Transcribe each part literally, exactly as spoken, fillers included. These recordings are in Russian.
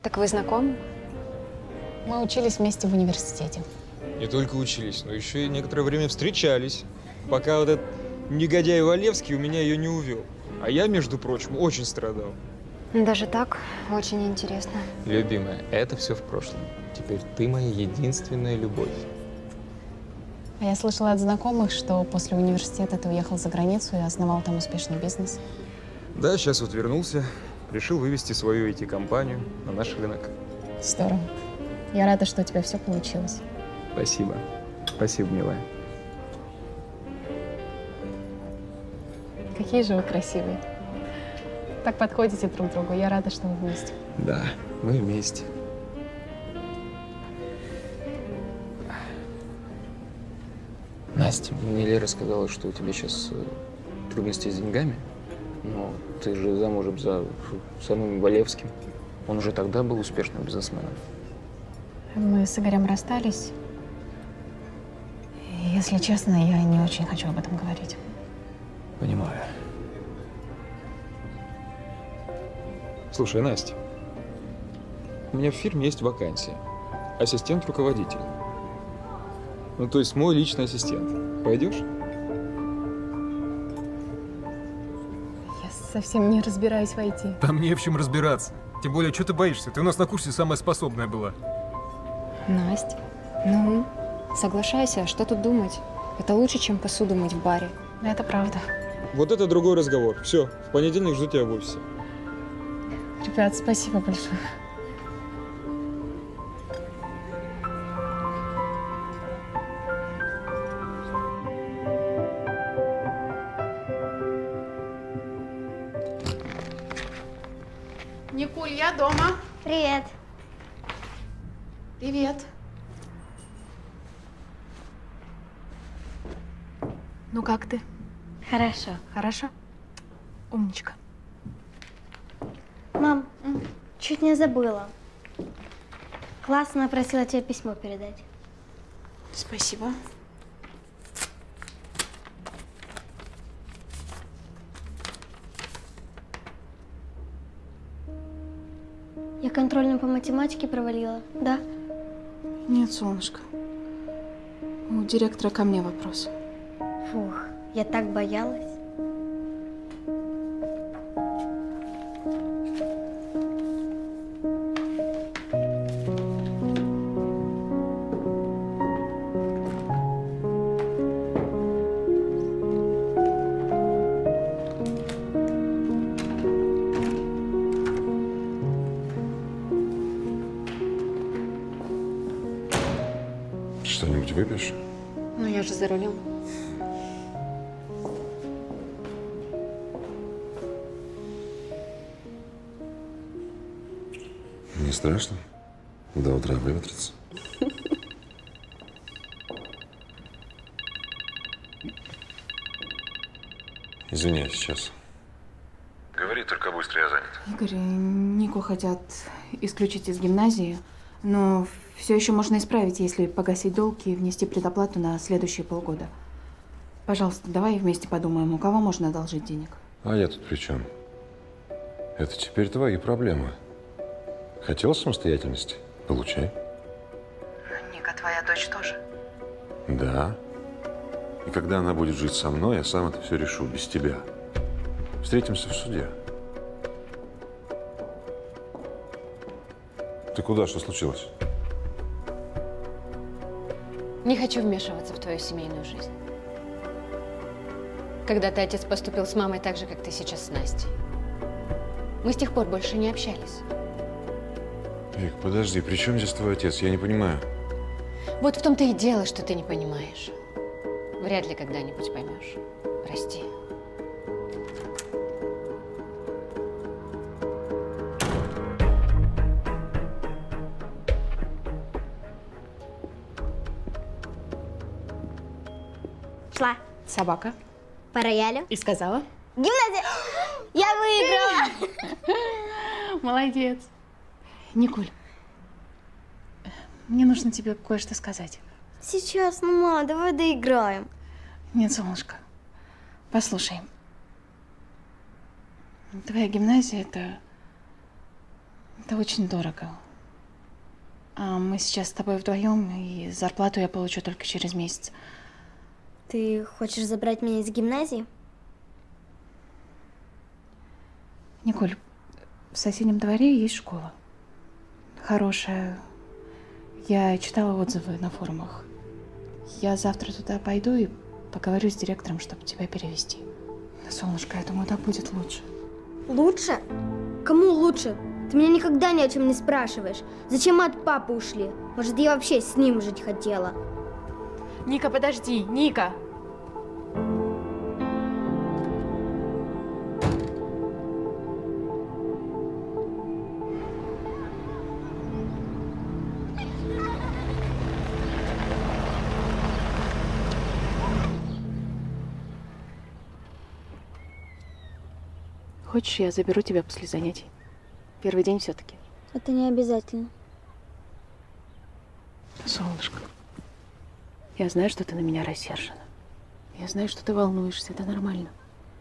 Так вы знакомы? Мы учились вместе в университете. Не только учились, но еще и некоторое время встречались, пока вот этот негодяй Валевский у меня ее не увел. А я, между прочим, очень страдал. Даже так? Очень интересно. Любимая, это все в прошлом. Теперь ты моя единственная любовь. А я слышала от знакомых, что после университета ты уехал за границу и основал там успешный бизнес. Да, сейчас вот вернулся. Решил вывести свою ай ти-компанию на наш рынок. Здорово. Я рада, что у тебя все получилось. Спасибо. Спасибо, милая. Какие же вы красивые. Так подходите друг к другу. Я рада, что вы вместе. Да, мы вместе. Настя, мне Лера сказала, что у тебя сейчас трудности с деньгами. Но ты же замужем за самым Валевским. Он уже тогда был успешным бизнесменом. Мы с Игорем расстались. И, если честно, я не очень хочу об этом говорить. Понимаю. Слушай, Настя, у меня в фирме есть вакансия. Ассистент руководителя. Ну, то есть мой личный ассистент. Пойдешь? Я совсем не разбираюсь в ай ти. Там не в чем разбираться. Тем более, что ты боишься? Ты у нас на курсе самая способная была. Настя, ну, соглашайся, что тут думать? Это лучше, чем посуду мыть в баре. Да, это правда. Вот это другой разговор. Все, в понедельник жду тебя в офисе. Ребят, спасибо большое. Никуль, я дома. Привет. Привет. Ну как ты? Хорошо. Хорошо? Умничка. Мам, чуть не забыла. Классно просила тебе письмо передать. Спасибо. Я контрольную по математике провалила, да? Нет, солнышко. У директора ко мне вопрос. Фух, я так боялась. Что-нибудь выпьешь? Ну, я же за рулем. Не страшно? До утра выветрится. Извини, я сейчас. Говори, только быстро, я занят. Игорь, Нику хотят исключить из гимназии, но все еще можно исправить, если погасить долг и внести предоплату на следующие полгода. Пожалуйста, давай вместе подумаем, у кого можно одолжить денег. А я тут при чем? Это теперь твои проблемы. Хотел самостоятельности? Получай. Ника, твоя дочь тоже? Да. И когда она будет жить со мной, я сам это все решу, без тебя. Встретимся в суде. Ты куда? Что случилось? Не хочу вмешиваться в твою семейную жизнь. Когда-то отец поступил с мамой так же, как ты сейчас с Настей. Мы с тех пор больше не общались. Вик, подожди, при чем здесь твой отец? Я не понимаю. Вот в том-то и дело, что ты не понимаешь. Вряд ли когда-нибудь поймешь. Прости. Шла. Собака. По роялю. И сказала? Гимназия! Я выиграла! Молодец. Никуль, мне нужно тебе кое-что сказать. Сейчас, ну, мама, давай доиграем. Нет, солнышко. Послушай. Твоя гимназия – это… Это очень дорого. А мы сейчас с тобой вдвоем, и зарплату я получу только через месяц. Ты хочешь забрать меня из гимназии? Николь, в соседнем дворе есть школа. Хорошая. Я читала отзывы на форумах. Я завтра туда пойду и поговорю с директором, чтобы тебя перевести. Солнышко, я думаю, так будет лучше. Лучше? Кому лучше? Ты меня никогда ни о чем не спрашиваешь. Зачем мы от папы ушли? Может, я вообще с ним жить хотела? Ника, подожди, Ника! Хочешь, я заберу тебя после занятий? Первый день все-таки. Это не обязательно. Солнышко, я знаю, что ты на меня рассержена. Я знаю, что ты волнуешься, это нормально.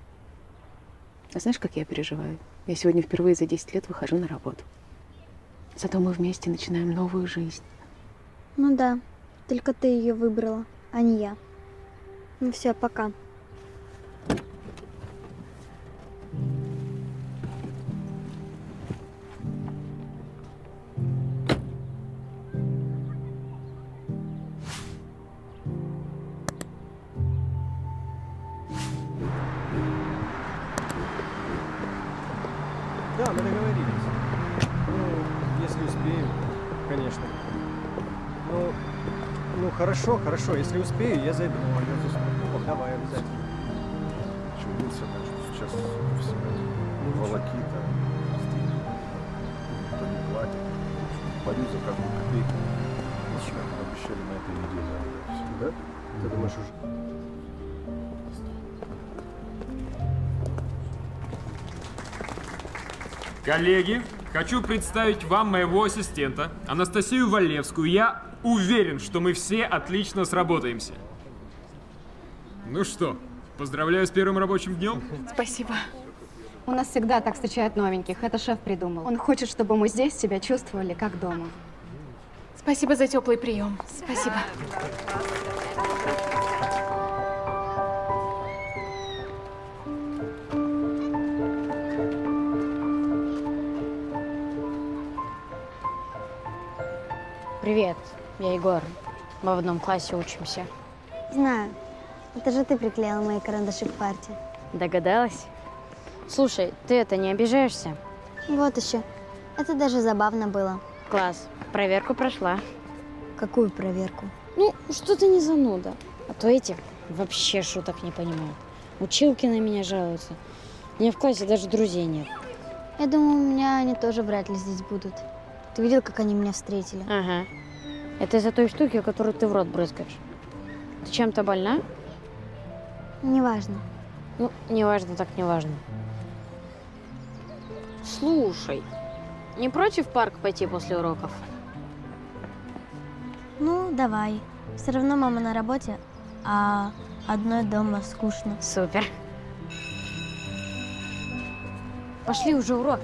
А знаешь, как я переживаю? Я сегодня впервые за десять лет выхожу на работу. Зато мы вместе начинаем новую жизнь. Ну да, только ты ее выбрала, а не я. Ну все, пока. Да, мы договорились. Ну, если успею, конечно. Ну, ну хорошо, хорошо. Если успею, я зайду. Ну, я засну. Давай, обязательно. Чудился, что сейчас все волокита, кто не платит. Борюсь за каждую копейку. Ничего, обещали на этой неделе. Да? Ты думаешь уже? Коллеги, хочу представить вам моего ассистента, Анастасию Валевскую. Я уверен, что мы все отлично сработаемся. Ну что, поздравляю с первым рабочим днем. Спасибо. У нас всегда так встречают новеньких. Это шеф придумал. Он хочет, чтобы мы здесь себя чувствовали как дома. Спасибо за теплый прием. Спасибо. Привет, я Егор. Мы в одном классе учимся. Знаю. Это же ты приклеила мои карандаши к парте. Догадалась? Слушай, ты это не обижаешься? Вот еще. Это даже забавно было. Класс, проверку прошла. Какую проверку? Ну, что ты не зануда. А то эти вообще шуток не понимают. Училки на меня жалуются. У меня в классе даже друзей нет. Я думаю, у меня они тоже вряд ли здесь будут. Ты видел, как они меня встретили? Ага. Это из-за той штуки, которую ты в рот брызгаешь. Ты чем-то больна? Неважно. Ну, неважно, так неважно. Слушай, не против в парк пойти после уроков? Ну, давай. Все равно мама на работе, а одной дома скучно. Супер. Пошли уже урок.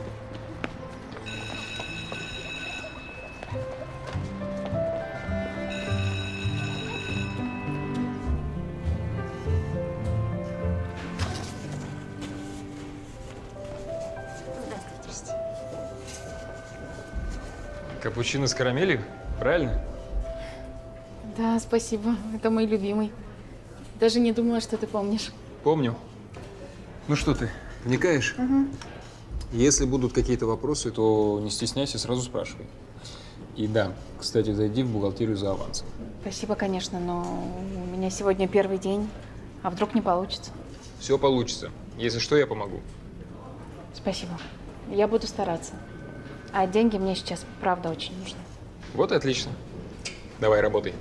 Капучино с карамелью? Правильно? Да, спасибо. Это мой любимый. Даже не думала, что ты помнишь. Помню. Ну что ты, вникаешь? Угу. Если будут какие-то вопросы, то не стесняйся, сразу спрашивай. И да, кстати, зайди в бухгалтерию за авансом. Спасибо, конечно, но у меня сегодня первый день. А вдруг не получится? Все получится. Если что, я помогу. Спасибо. Я буду стараться. А деньги мне сейчас, правда, очень нужны. Вот и отлично. Давай, работай.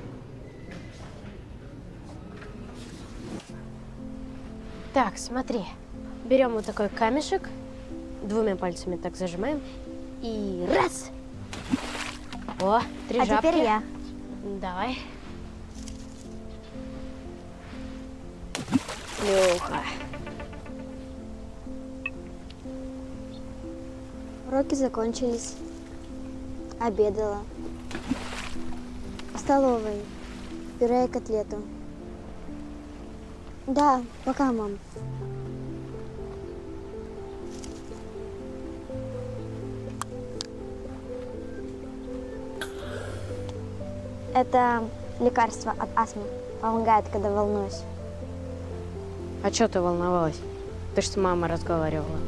Так, смотри. Берем вот такой камешек, двумя пальцами так зажимаем и раз. О, три А жабки. теперь я. Давай. Плюха. Уроки закончились. Обедала. В столовой. Пюре и котлету. Да, пока, мам. Это лекарство от астмы. Помогает, когда волнуюсь. А что ты волновалась? Ты ж с мамой разговаривала.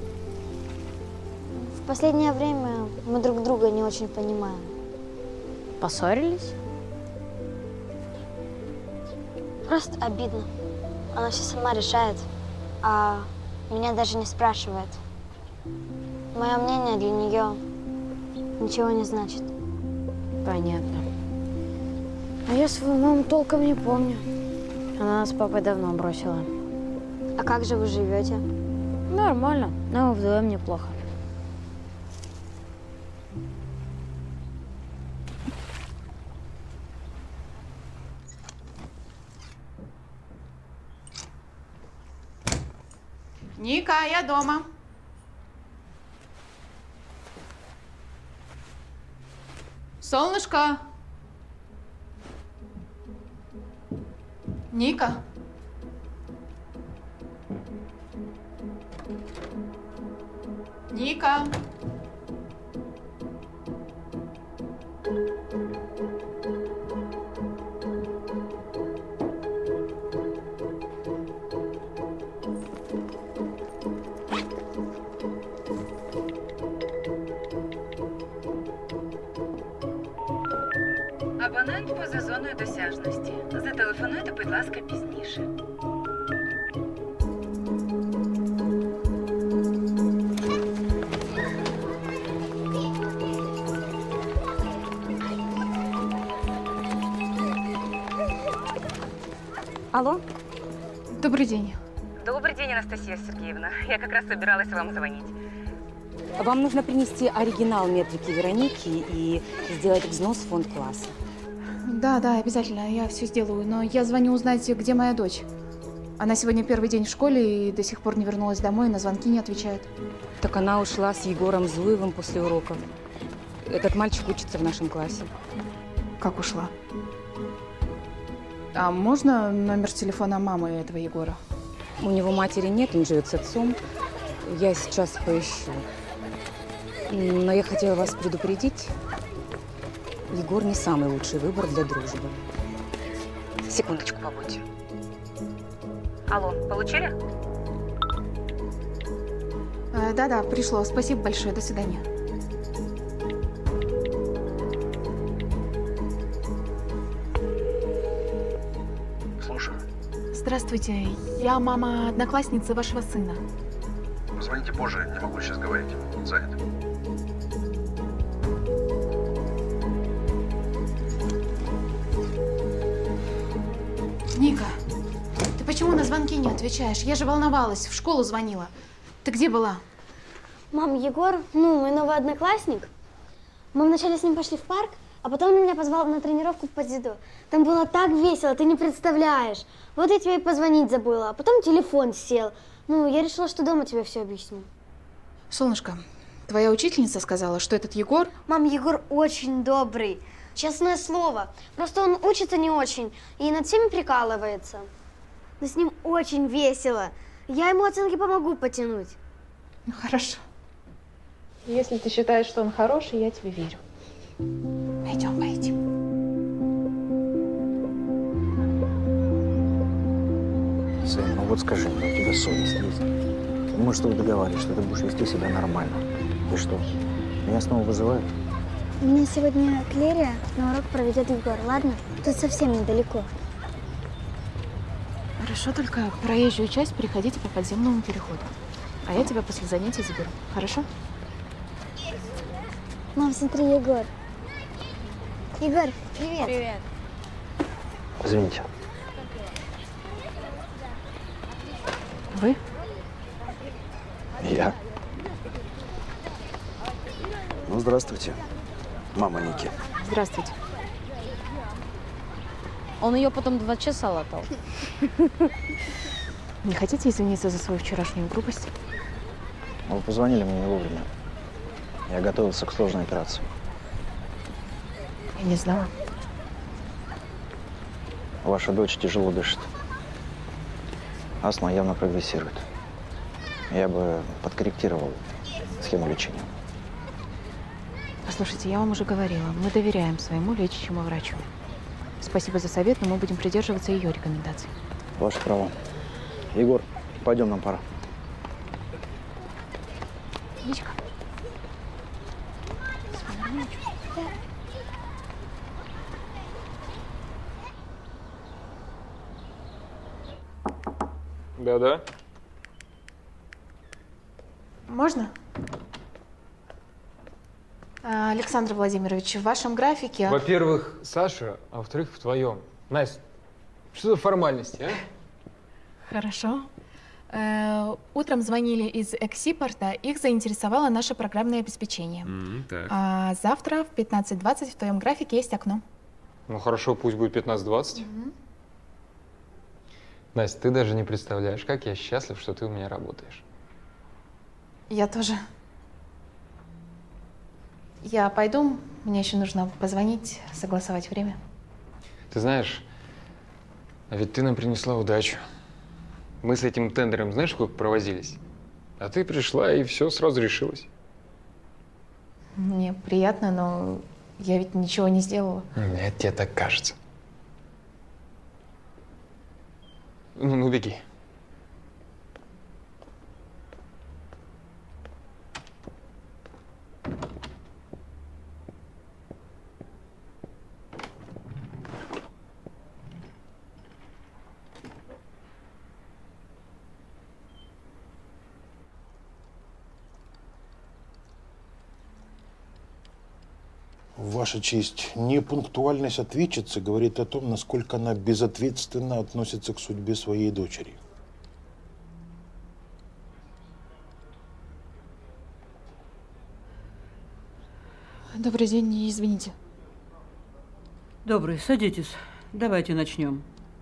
В последнее время мы друг друга не очень понимаем. Поссорились? Просто обидно. Она все сама решает, а меня даже не спрашивает. Мое мнение для нее ничего не значит. Понятно. А я свою маму толком не помню. Она нас с папой давно бросила. А как же вы живете? Нормально, но вдвоем неплохо. Ника, я дома. Солнышко. Ника. Ника. Абонент поза зоною досяжності. Зателефонуйте, будь ласка, пізніше. Алло? Добрый день. Добрый день, Анастасия Сергеевна. Я как раз собиралась вам звонить. Вам нужно принести оригинал метрики Вероники и сделать взнос в фонд класса. Да, да, обязательно, я все сделаю. Но я звоню узнать, где моя дочь. Она сегодня первый день в школе и до сих пор не вернулась домой, на звонки не отвечает. Так она ушла с Егором Зуевым после уроков. Этот мальчик учится в нашем классе. Как ушла? А можно номер телефона мамы этого Егора? У него матери нет, он живет с отцом. Я сейчас поищу. Но я хотела вас предупредить. Егор не самый лучший выбор для дружбы. Секундочку, побудьте. Алло, получили? Да-да, пришло. Спасибо большое. До свидания. Слушаю. Здравствуйте. Я мама одноклассницы вашего сына. Звоните позже, не могу сейчас говорить. Занят. Ника, ты почему на звонки не отвечаешь? Я же волновалась, в школу звонила. Ты где была? Мам, Егор, ну, мой новый одноклассник. Мы вначале с ним пошли в парк, а потом он меня позвал на тренировку по дзюдо. Там было так весело, ты не представляешь. Вот я тебе и позвонить забыла, а потом телефон сел. Ну, я решила, что дома тебе все объясню. Солнышко, твоя учительница сказала, что этот Егор… Мам, Егор очень добрый. Честное слово. Просто он учится не очень и над всеми прикалывается. Но с ним очень весело. Я ему оценки помогу потянуть. Ну, хорошо. Если ты считаешь, что он хороший, я тебе верю. Пойдем, пойдем. Сын, ну вот скажи мне, у тебя совесть есть? Мы что договаривались, что ты будешь вести себя нормально. И что, меня снова вызывают? Меня сегодня Клерия на урок проведет Егор, ладно? Тут совсем недалеко. Хорошо, только проезжую часть переходите по подземному переходу. А я тебя после занятий заберу. Хорошо? Мам, смотри, Егор. Егор, привет. Привет. Извините. Вы? Я. Ну, здравствуйте, мама Ники. Здравствуйте. Он ее потом два часа латал. Не хотите извиниться за свою вчерашнюю грубость? Вы позвонили мне не вовремя. Я готовился к сложной операции. Я не знала. Ваша дочь тяжело дышит. Астма явно прогрессирует. Я бы подкорректировал схему лечения. Послушайте, я вам уже говорила, мы доверяем своему лечащему врачу. Спасибо за совет, но мы будем придерживаться ее рекомендаций. Ваше право. Егор, пойдем, нам пора. Личка. Да-да. Можно? А, Александр Владимирович, в вашем графике… Во-первых, Саша, а во-вторых, в твоем. Настя, что за формальности, а? Хорошо. Э, утром звонили из Эксипорта, их заинтересовало наше программное обеспечение. Mm, так. А завтра в пятнадцать двадцать в твоем графике есть окно. Ну хорошо, пусть будет пятнадцать двадцать. Угу. Настя, ты даже не представляешь, как я счастлив, что ты у меня работаешь. Я тоже. Я пойду, мне еще нужно позвонить, согласовать время. Ты знаешь, а ведь ты нам принесла удачу. Мы с этим тендером, знаешь, сколько провозились? А ты пришла, и все сразу решилось. Мне приятно, но я ведь ничего не сделала. Нет, тебе так кажется. Ну, ну, беги. Ваша честь, непунктуальность ответчицы говорит о том, насколько она безответственно относится к судьбе своей дочери. Добрый день, извините. Добрый, садитесь. Давайте начнем.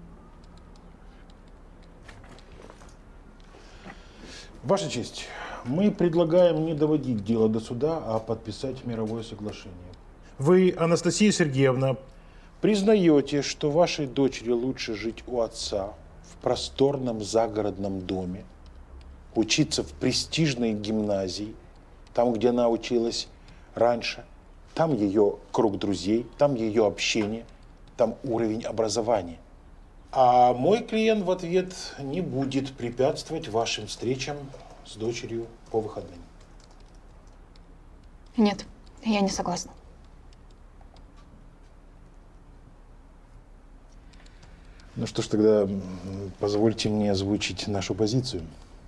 Ваша честь, мы предлагаем не доводить дело до суда, а подписать мировое соглашение. Вы, Анастасия Сергеевна, признаете, что вашей дочери лучше жить у отца в просторном загородном доме, учиться в престижной гимназии, там, где она училась раньше, там ее круг друзей, там ее общение, там уровень образования. А мой клиент в ответ не будет препятствовать вашим встречам с дочерью по выходным. Нет, я не согласна. Ну что ж, тогда позвольте мне озвучить нашу позицию.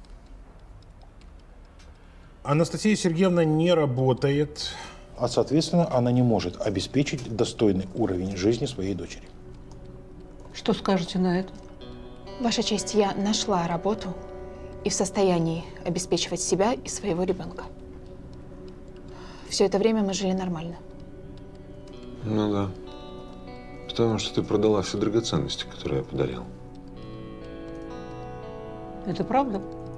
Анастасия Сергеевна не работает, а, соответственно, она не может обеспечить достойный уровень жизни своей дочери. Что скажете на это? Ваша честь, я нашла работу и в состоянии обеспечивать себя и своего ребенка. Все это время мы жили нормально. Ну да. Потому что ты продала все драгоценности, которые я подарил. Это правда?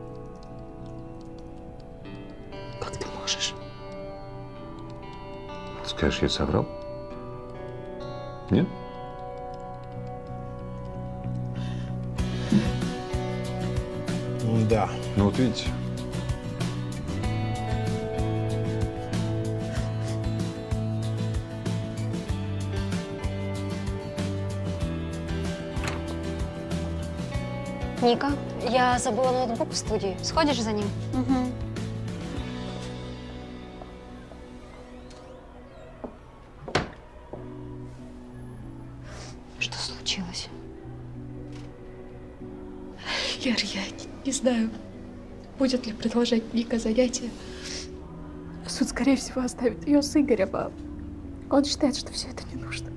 Как ты можешь? Скажешь, я соврал? Нет? Да. Ну вот видите. Ника, я забыла ноутбук в студии. Сходишь за ним? Угу. Что случилось? Яр, я не, не знаю, будет ли продолжать Ника занятия. Суд, скорее всего, оставит ее с Игорем, а он считает, что все это не нужно.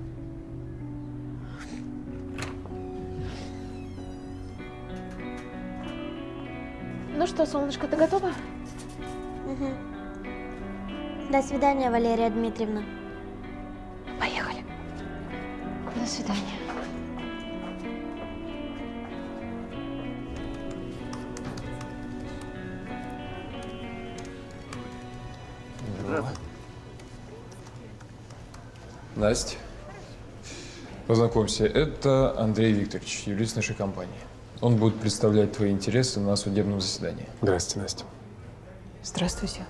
Ну что, солнышко, ты готова? Угу. До свидания, Валерия Дмитриевна. Поехали. До свидания. Здравствуйте. Настя, познакомься, это Андрей Викторович, юрист нашей компании. Он будет представлять твои интересы на судебном заседании. Здравствуйте, Настя. Здравствуйте.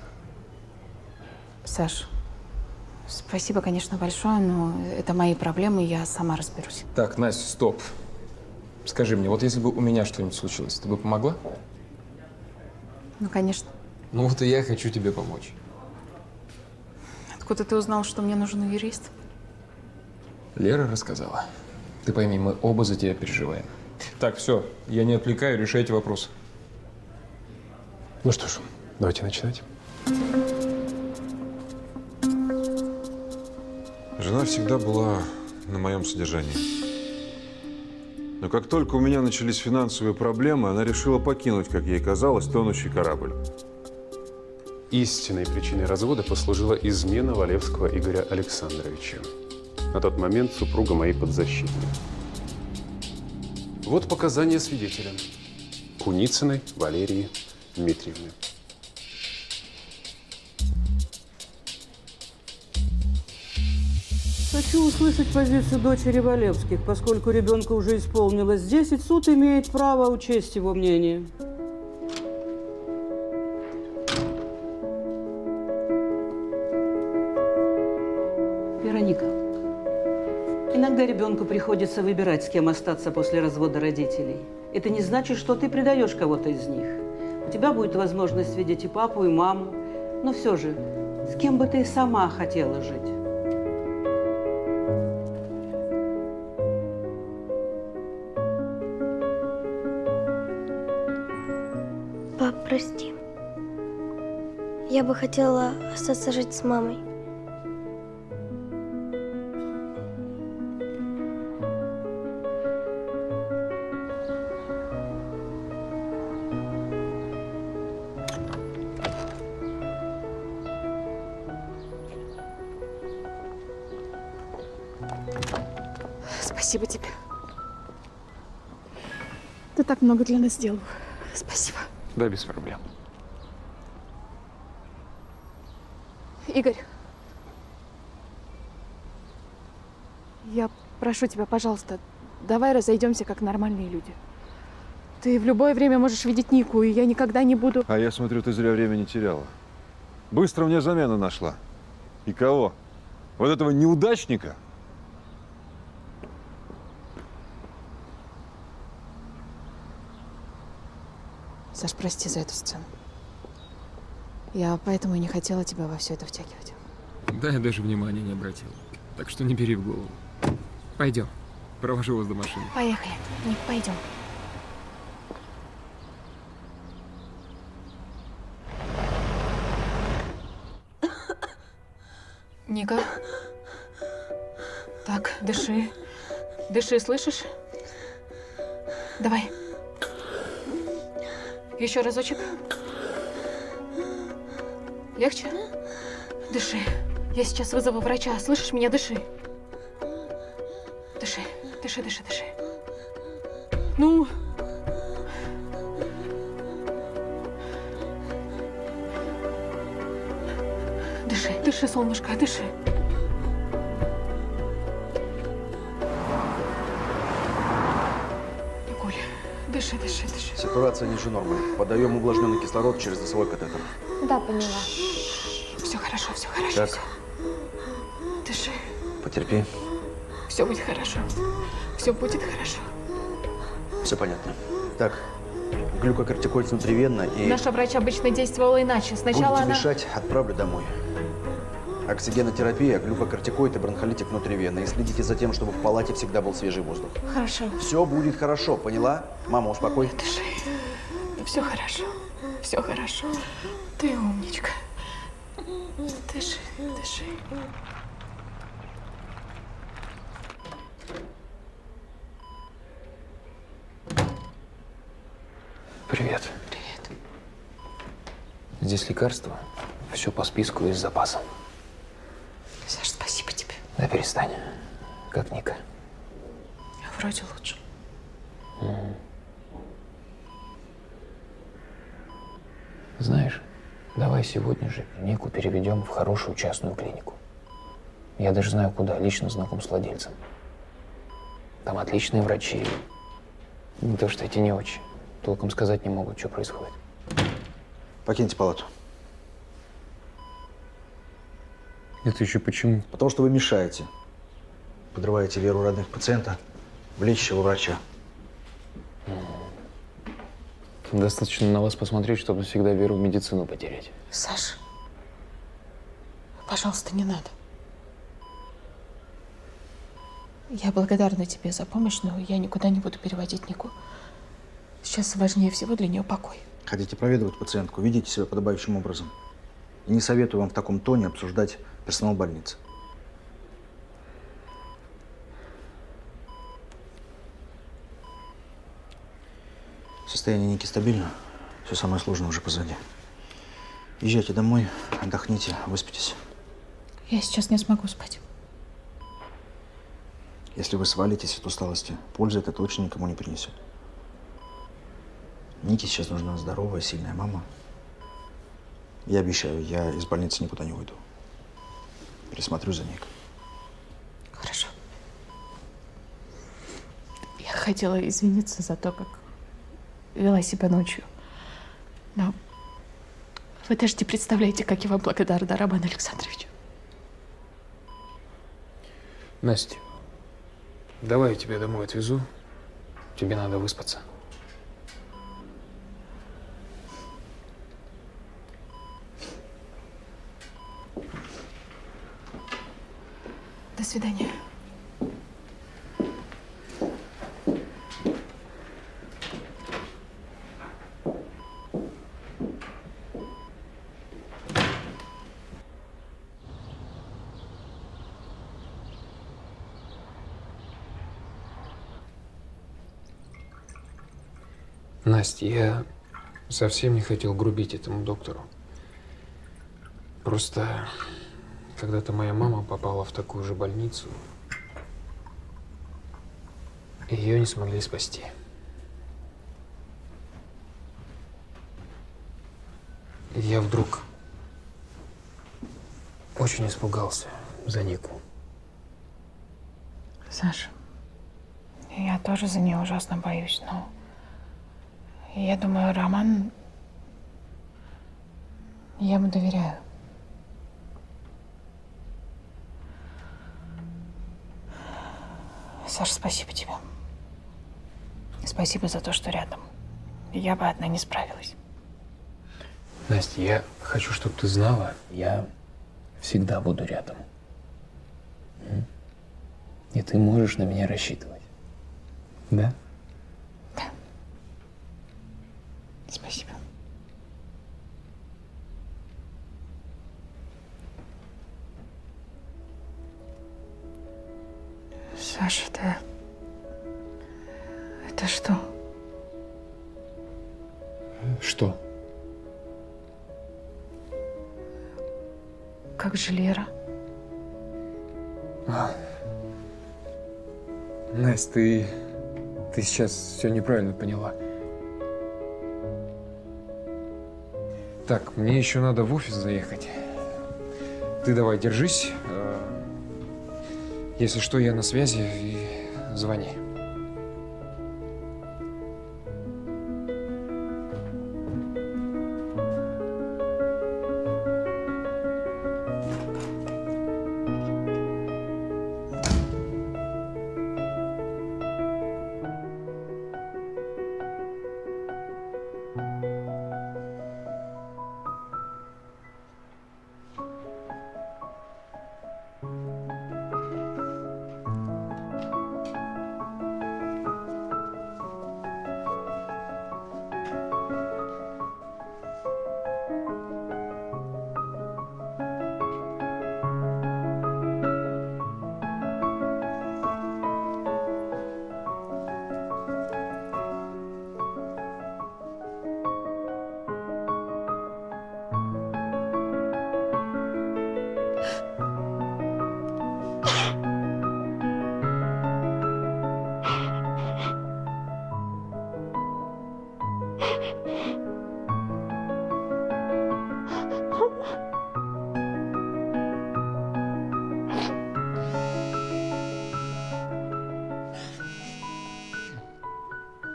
Саш, спасибо, конечно, большое, но это мои проблемы, я сама разберусь. Так, Настя, стоп. Скажи мне, вот если бы у меня что-нибудь случилось, ты бы помогла? Ну, конечно. Ну вот и я хочу тебе помочь. Откуда ты узнал, что мне нужен юрист? Лера рассказала. Ты пойми, мы оба за тебя переживаем. Так, все, я не отвлекаю, решайте вопрос. Ну что ж, давайте начинать. Жена всегда была на моем содержании. Но как только у меня начались финансовые проблемы, она решила покинуть, как ей казалось, тонущий корабль. Истинной причиной развода послужила измена Валевского Игоря Александровича. На тот момент супруга моей подзащитной. Вот показания свидетеля. Куницыной Валерии Дмитриевны. Хочу услышать позицию дочери Валевских. Поскольку ребенку уже исполнилось десять, суд имеет право учесть его мнение. Вероника, иногда ребенку приходится выбирать, с кем остаться после развода родителей. Это не значит, что ты предаешь кого-то из них. У тебя будет возможность видеть и папу, и маму. Но все же, с кем бы ты сама хотела жить? Пап, прости. Я бы хотела остаться жить с мамой. Спасибо тебе. Ты так много для нас сделал. Спасибо. Да, без проблем. Игорь, я прошу тебя, пожалуйста, давай разойдемся как нормальные люди. Ты в любое время можешь видеть Нику, и я никогда не буду… А я смотрю, ты зря времени теряла. Быстро мне замену нашла. И кого? Вот этого неудачника? Саш, прости за эту сцену. Я поэтому и не хотела тебя во все это втягивать. Да, я даже внимания не обратил. Так что не бери в голову. Пойдем. Провожу вас до машины. Поехали. Ник, пойдем. Ника. Так, дыши. Дыши, слышишь? Давай. Еще разочек. Легче? Дыши. Я сейчас вызову врача. Слышишь меня? Дыши. Дыши, дыши, дыши, дыши. Ну? Дыши, дыши, солнышко, дыши. Николь, дыши, дыши, дыши. Ситуация ниже нормы. Подаем увлажненный кислород через носовой катетер. Да, поняла. Все хорошо, все хорошо. Так. Все. Дыши. Потерпи. Все будет хорошо. Все будет хорошо. Все понятно. Так, глюкокортикоид внутривенно и… Наша врач обычно действовала иначе. Сначала Будете она… мешать, отправлю домой. Оксигенотерапия, глюкокортикоид и бронхолитик внутривенно. И следите за тем, чтобы в палате всегда был свежий воздух. Хорошо. Все будет хорошо, поняла? Мама, успокой. Дыши. Все хорошо. Все хорошо. Ты умничка. Дыши, дыши. Привет. Привет. Здесь лекарства. Все по списку и с запасом. Саш, спасибо тебе. Да перестань. Как Ника? Вроде лучше. Угу. Знаешь, Давай сегодня же Нику переведем в хорошую частную клинику. Я даже знаю, куда. Лично знаком с владельцем. Там отличные врачи. Не то, что эти не очень. Толком сказать не могут, что происходит. Покиньте палату. Это еще почему? Потому что вы мешаете. Подрываете веру родных пациента в лечащего врача. Достаточно на вас посмотреть, чтобы всегда веру в медицину потерять. Саш, пожалуйста, не надо. Я благодарна тебе за помощь, но я никуда не буду переводить Нику. Сейчас важнее всего для нее покой. Хотите проведывать пациентку, ведите себя подобающим образом. И не советую вам в таком тоне обсуждать персонал больницы. Состояние Ники стабильно. Все самое сложное уже позади. Езжайте домой, отдохните, выспитесь. Я сейчас не смогу спать. Если вы свалитесь от усталости, пользы это точно никому не принесет. Нике сейчас нужна здоровая, сильная мама. Я обещаю, я из больницы никуда не уйду. Присмотрю за Никой. Хорошо. Я хотела извиниться за то, как вела себя ночью. Но вы даже не представляете, как я вам благодарна, Роман Александрович. Настя, давай я тебя домой отвезу. Тебе надо выспаться. До свидания. Настя, я совсем не хотел грубить этому доктору. Просто когда-то моя мама попала в такую же больницу, и ее не смогли спасти. И я вдруг очень испугался за Нику. Саша, я тоже за нее ужасно боюсь, но я думаю, Роман, я ему доверяю. Саша, спасибо тебе. Спасибо за то, что рядом. Я бы одна не справилась. Настя, я хочу, чтобы ты знала, я всегда буду рядом. И ты можешь на меня рассчитывать. Да? Да. Спасибо. Саша, это... Это что? Что? Как же Лера? А. Настя, ты... Ты сейчас все неправильно поняла. Так, мне еще надо в офис заехать. Ты давай держись. Если что, я на связи, и звони.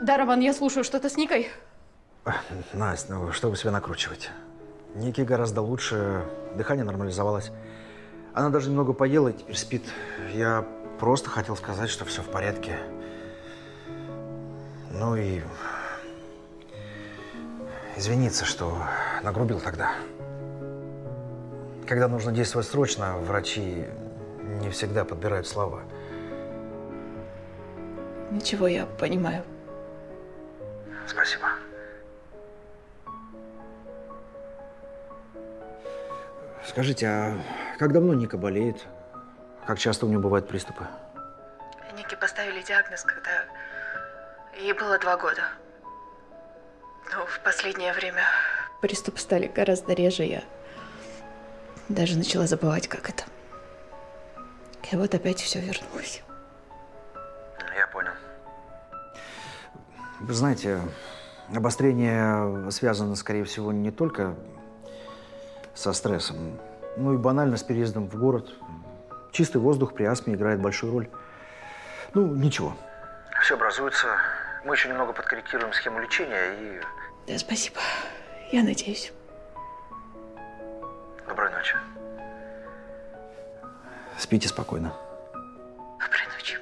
Да, Роман, я слушаю. Что-то с Никой? Настя, ну что вы себя накручиваете? Ники гораздо лучше, дыхание нормализовалось. Она даже немного поела и теперь спит. Я просто хотел сказать, что все в порядке. Ну и извиниться, что нагрубил тогда. Когда нужно действовать срочно, врачи не всегда подбирают слова. Ничего, я понимаю. Спасибо. Скажите, а как давно Ника болеет? Как часто у нее бывают приступы? Нике поставили диагноз, когда ей было два года. Но в последнее время приступы стали гораздо реже. Я даже начала забывать, как это. И вот опять все вернулось. Я понял. Вы знаете, обострение связано, скорее всего, не только со стрессом, ну и банально с переездом в город. Чистый воздух при астме играет большую роль. Ну, ничего. Все образуется. Мы еще немного подкорректируем схему лечения и… Да, спасибо. Я надеюсь. Доброй ночи. Спите спокойно. Доброй ночи.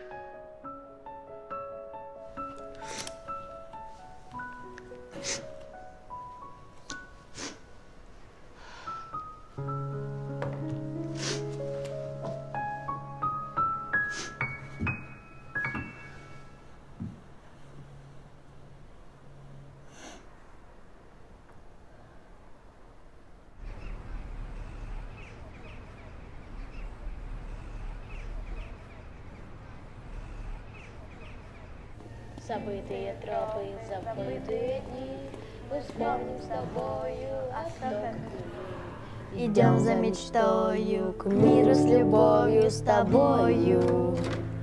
Забытые тропы, забытые дни, мы вспомним с тобою остаток любви. Идем за мечтою к миру с любовью, с тобою.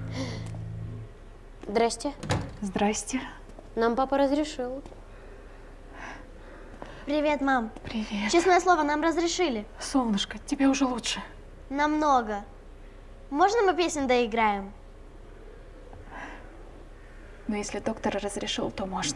Здрасте. Здрасте. Нам папа разрешил. Привет, мам. Привет. Честное слово, нам разрешили. Солнышко, тебе уже лучше. Намного. Можно мы песню доиграем? Но если доктор разрешил, то можно.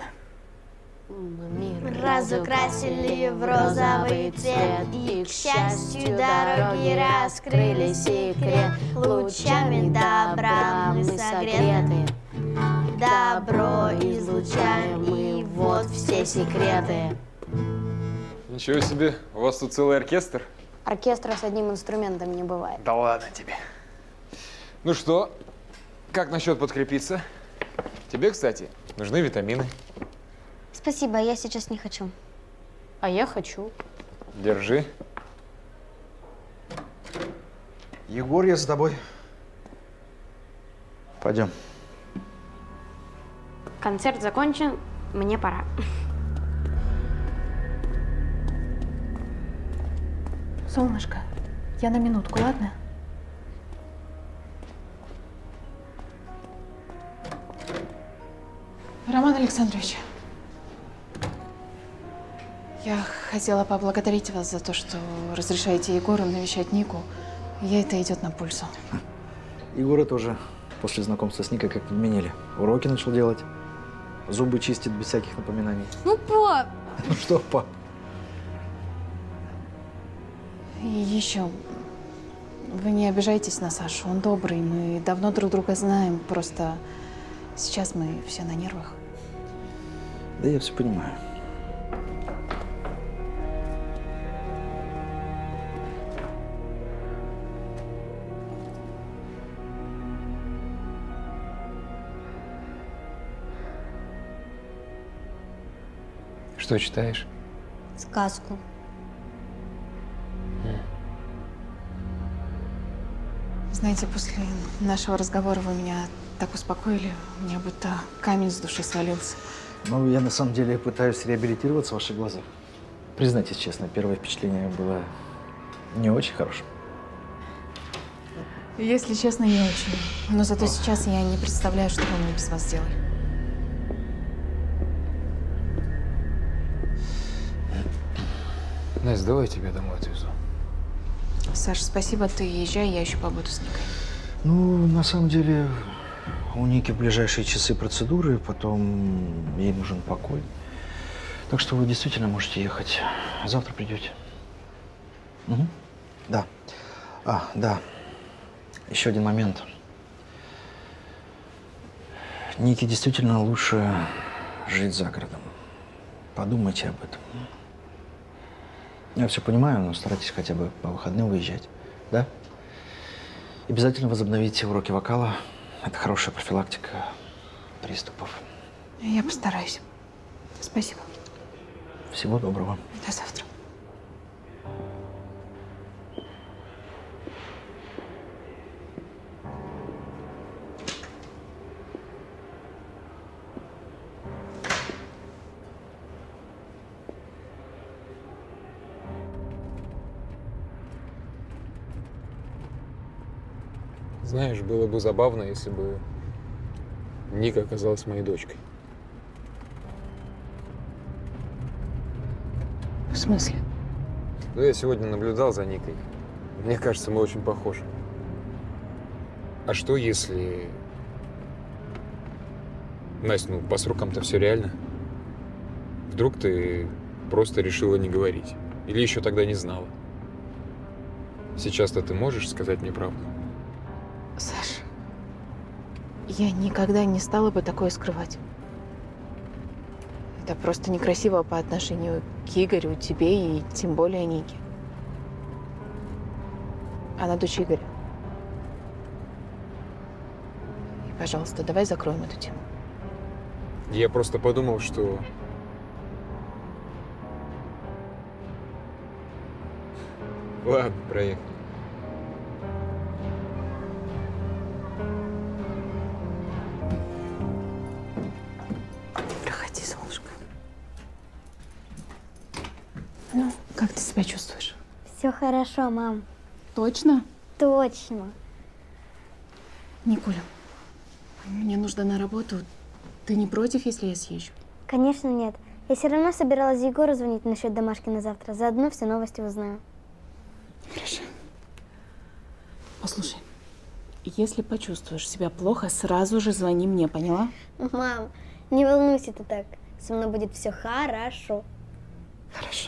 Разукрасили в розовый цвет, и, к счастью, дороги раскрыли секрет. Лучами добра мы согреты, добро излучаем, и вот все секреты. Ничего себе, у вас тут целый оркестр? Оркестра с одним инструментом не бывает. Да ладно тебе. Ну что, как насчет подкрепиться? Тебе, кстати, нужны витамины. Спасибо, я сейчас не хочу. А я хочу. Держи. Егор, я за тобой. Пойдем. Концерт закончен, мне пора. Солнышко, я на минутку, ладно? Роман Александрович, я хотела поблагодарить вас за то, что разрешаете Егору навещать Нику. Ей это идет на пользу. Егора тоже после знакомства с Никой как подменили. Уроки начал делать, зубы чистит без всяких напоминаний. Ну, пап! Ну что, пап? И еще, вы не обижайтесь на Сашу, он добрый, мы давно друг друга знаем, просто сейчас мы все на нервах. Да я все понимаю. Что читаешь? Сказку. Знаете, после нашего разговора вы меня так успокоили, у меня будто камень с души свалился. Ну, я на самом деле пытаюсь реабилитироваться в ваших глазах. Признайтесь честно, первое впечатление было не очень хорошим. Если честно, не очень. Но зато сейчас я не представляю, что бы мы без вас сделали. Настя, давай я тебя домой отвезу. Саш, спасибо, ты езжай, я еще побуду с Никой. Ну, на самом деле, У Ники в ближайшие часы процедуры, потом ей нужен покой. Так что вы действительно можете ехать. Завтра придете. Угу. Да. А, да. Еще один момент. Нике действительно лучше жить за городом. Подумайте об этом. Я все понимаю, но старайтесь хотя бы по выходным выезжать. Да? Обязательно возобновите уроки вокала. Это хорошая профилактика приступов. Я постараюсь. Спасибо. Всего доброго. До завтра. Знаешь, было бы забавно, если бы Ника оказалась моей дочкой. В смысле? Ну, я сегодня наблюдал за Никой. Мне кажется, мы очень похожи. А что если… Настя, ну, по срокам-то все реально. Вдруг ты просто решила не говорить? Или еще тогда не знала? Сейчас-то ты можешь сказать мне правду? Саш, я никогда не стала бы такое скрывать. Это просто некрасиво по отношению к Игорю, тебе и тем более Нике. Она дочь Игоря. И, пожалуйста, давай закроем эту тему. Я просто подумал, что… Ладно, проехали. Проходи, солнышко. Ну, как ты себя чувствуешь? Все хорошо, мам. Точно? Точно. Никуля, мне нужно на работу. Ты не против, если я съезжу? Конечно, нет. Я все равно собиралась Егору звонить насчет домашки на завтра. Заодно все новости узнаю. Хорошо. Послушай, если почувствуешь себя плохо, сразу же звони мне, поняла? Мам, не волнуйся ты так. Со мной будет все хорошо. Хорошо.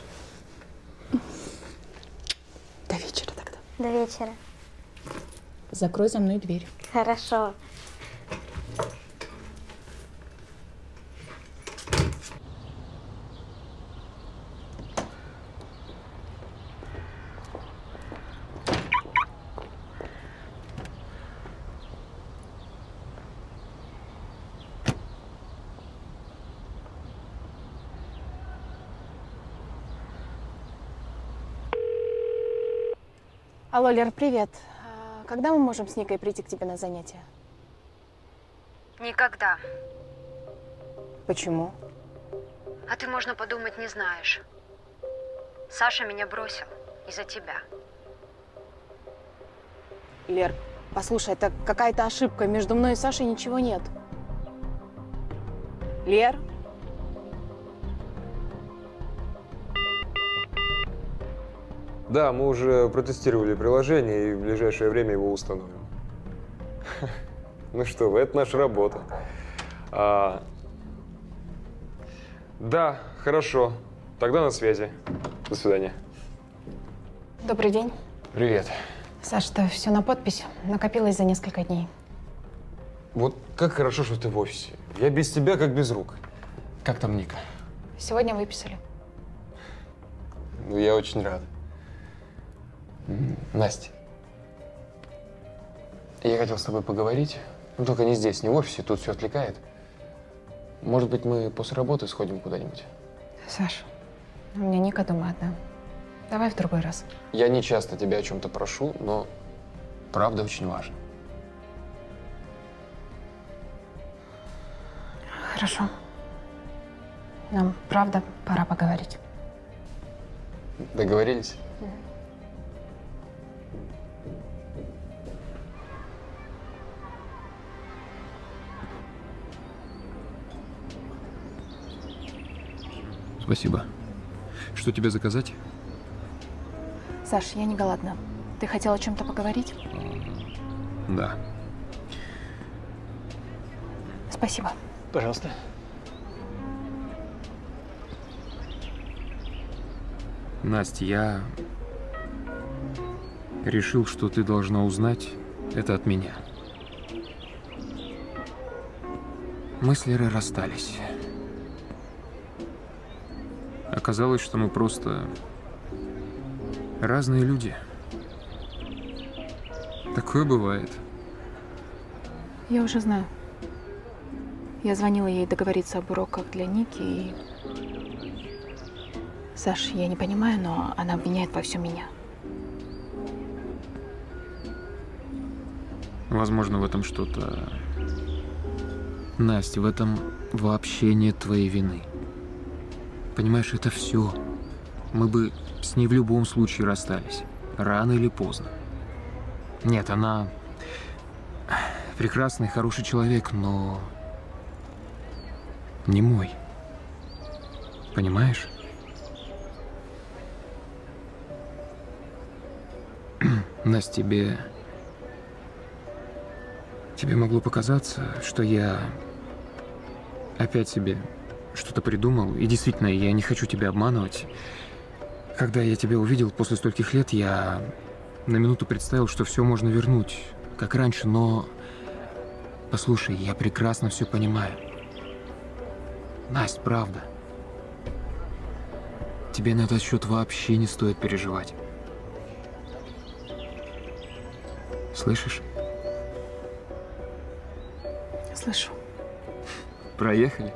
До вечера тогда. До вечера. Закрой за мной дверь. Хорошо. Алло, Лер, привет. А когда мы можем с Никой прийти к тебе на занятия? Никогда. Почему? А ты, можно подумать, не знаешь. Саша меня бросил из-за тебя. Лер, послушай, это какая-то ошибка. Между мной и Сашей ничего нет. Лер? Да, мы уже протестировали приложение и в ближайшее время его установим. Ну что вы, это наша работа. А... Да, хорошо. Тогда на связи. До свидания. Добрый день. Привет. Саш, это все на подпись. Накопилось за несколько дней. Вот как хорошо, что ты в офисе. Я без тебя как без рук. Как там Ника? Сегодня выписали. Ну, я очень рад. Настя, я хотел с тобой поговорить, но только не здесь, не в офисе, тут все отвлекает. Может быть, мы после работы сходим куда-нибудь? Саш, у меня Ника дома одна. Давай в другой раз. Я не часто тебя о чем-то прошу, но правда очень важно. Хорошо. Нам, правда, пора поговорить. Договорились? Спасибо. Что тебе заказать? Саш, я не голодна. Ты хотел о чем-то поговорить? Да. Спасибо. Пожалуйста. Настя, я решил, что ты должна узнать это от меня. Мы с Лерой расстались. Оказалось, что мы просто разные люди. Такое бывает. Я уже знаю. Я звонила ей договориться об уроках для Ники и... Саш, я не понимаю, но она обвиняет во всем меня. Возможно, в этом что-то... Настя, в этом вообще нет твоей вины. Понимаешь, это все. Мы бы с ней в любом случае расстались. Рано или поздно. Нет, она... прекрасный, хороший человек, но... не мой. Понимаешь? Настя, тебе... Тебе могло показаться, что я опять себе что-то придумал. И действительно, я не хочу тебя обманывать. Когда я тебя увидел после стольких лет, я на минуту представил, что все можно вернуть, как раньше, но... Послушай, я прекрасно все понимаю. Настя, правда. Тебе на этот счет вообще не стоит переживать. Слышишь? Слышу. Проехали?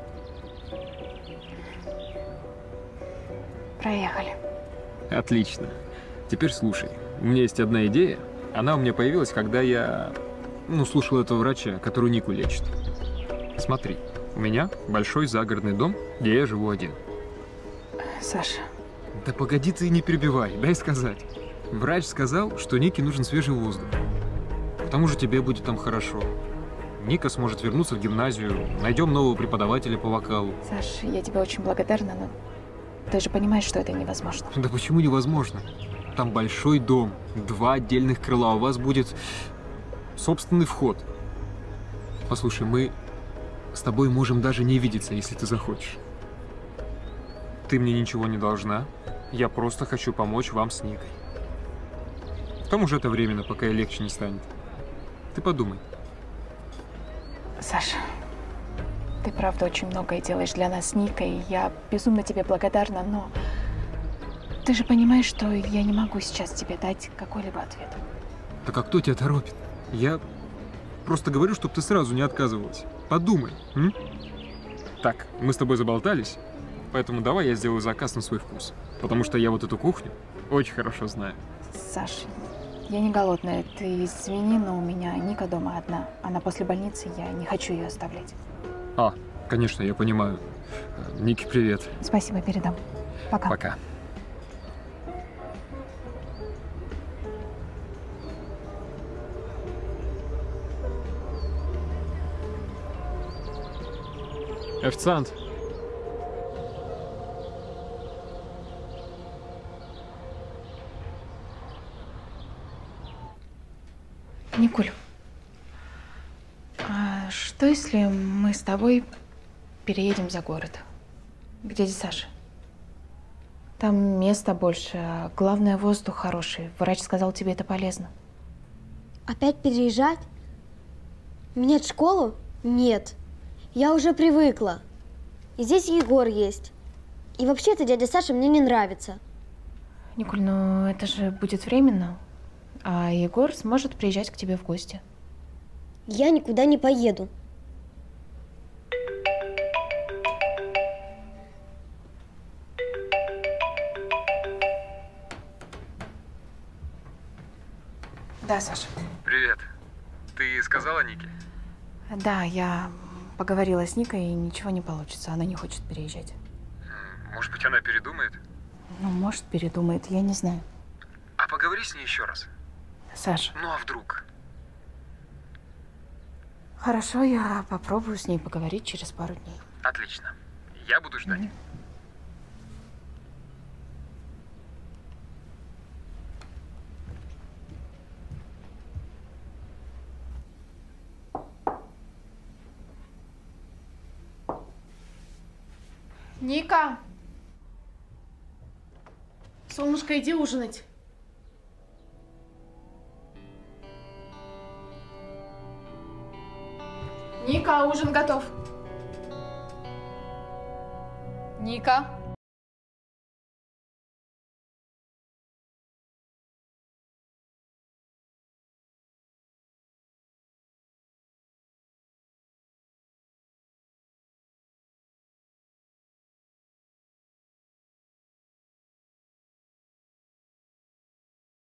Проехали. Отлично. Теперь слушай. У меня есть одна идея. Она у меня появилась, когда я, ну, слушал этого врача, который Нику лечит. Смотри, у меня большой загородный дом, где я живу один. Саша. Да погоди ты, не перебивай, дай сказать. Врач сказал, что Нике нужен свежий воздух. К тому же тебе будет там хорошо. Ника сможет вернуться в гимназию, найдем нового преподавателя по вокалу. Саш, я тебе очень благодарна, но ты же понимаешь, что это невозможно. Да почему невозможно? Там большой дом, два отдельных крыла, у вас будет собственный вход. Послушай, мы с тобой можем даже не видеться, если ты захочешь. Ты мне ничего не должна, я просто хочу помочь вам с Никой. К тому же это временно, пока ей легче не станет. Ты подумай. Саша, ты правда очень многое делаешь для нас с Никой. Я безумно тебе благодарна, но ты же понимаешь, что я не могу сейчас тебе дать какой-либо ответ. Так а кто тебя торопит? Я просто говорю, чтобы ты сразу не отказывалась. Подумай. М? Так, мы с тобой заболтались, поэтому давай я сделаю заказ на свой вкус. Потому что я вот эту кухню очень хорошо знаю. Саша, я не голодная. Ты извини, но у меня Ника дома одна. Она после больницы, я не хочу ее оставлять. А, конечно, я понимаю. Нике, привет. Спасибо, передам. Пока. Пока. Официант. Никуль, а что если мы с тобой переедем за город, к дяде Саше? Там места больше, а главное, воздух хороший. Врач сказал, тебе это полезно. Опять переезжать? Менять школу? Нет. Я уже привыкла. И здесь Егор есть. И вообще-то дядя Саша мне не нравится. Никуль, ну это же будет временно. А Егор сможет приезжать к тебе в гости. Я никуда не поеду. Да, Саша. Привет. Ты сказала Нике? Да, я поговорила с Никой, и ничего не получится. Она не хочет переезжать. Может быть, она передумает? Ну, может, передумает, я не знаю. А поговори с ней еще раз. Саша. Ну, а вдруг? Хорошо, я попробую с ней поговорить через пару дней. Отлично. Я буду ждать. Mm-hmm. Ника! Солнышко, иди ужинать. Ника, ужин готов. Ника.